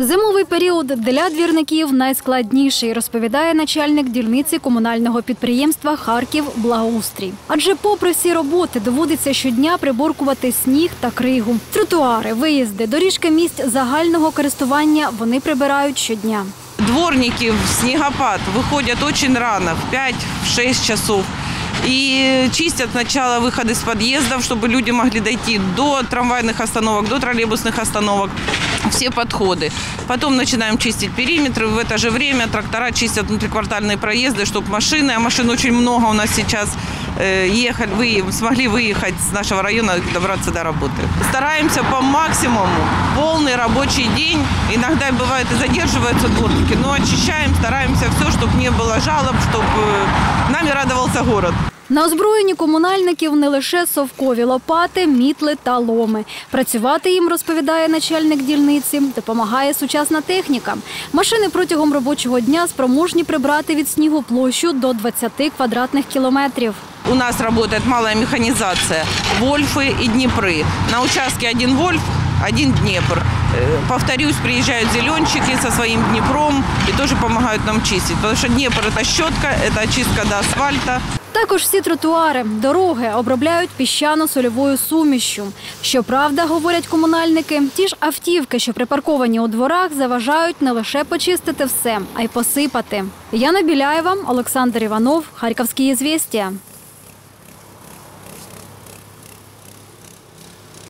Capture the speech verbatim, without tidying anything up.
Зимовий період для двірників найскладніший, розповідає начальник дільниці комунального підприємства «Харків-Благоустрій». Адже попри всі роботи доводиться щодня приборкувати сніг та кригу. Тротуари, виїзди, доріжки місць загального користування вони прибирають щодня. Дворники в снегопад выходят очень рано, в пять-шесть часов. И чистят сначала выходы с подъездов, чтобы люди могли дойти до трамвайных остановок, до троллейбусных остановок, все подходы. Потом начинаем чистить периметры. В это же время трактора чистят внутриквартальные проезды, чтобы машины, а машин очень много у нас сейчас, ехали, вы, смогли выехать с нашего района и добраться до работы. Стараемся по максимуму, полный рабочий день. Иногда бывает и задерживаются дворники, но очищаем, стараемся все, чтобы не было жалоб, чтобы нами радовался город. На озброєнні комунальників не лише совкові лопати, мітли та ломи. Працювати їм, розповідає начальник дільниці, допомагає сучасна техніка. Машини протягом робочого дня спроможні прибрати від снігу площу до двадцяти квадратних кілометрів. У нас работает малая механизация, Вольфы и Днепры. На участке один Вольф, один Днепр. Повторюсь, приезжают зеленщики со своим Днепром и тоже помогают нам чистить. Потому что Днепр – это щетка, это очистка до асфальта. Також всі тротуари, дороги обробляють піщано-сольовою сумішшю. Щоправда, говорять комунальники, ті ж автівки, що припарковані у дворах, заважають не лише почистити все, а й посипати. Яна Біляєва, Олександр Іванов, Харківські «Ізвєстія».